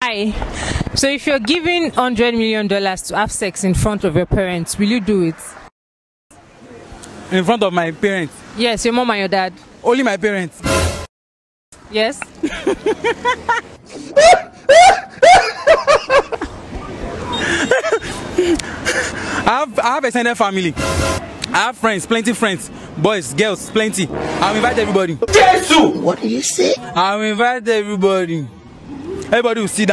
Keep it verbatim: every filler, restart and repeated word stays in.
Hi. So if you're giving hundred million dollars to have sex in front of your parents, will you do it? In front of my parents? Yes, your mom and your dad. Only my parents. Yes. I have, I have extended family. I have friends, plenty friends, boys, girls, plenty. I'll invite everybody. Jesus! What did you say? I'll invite everybody. Everybody will sit down.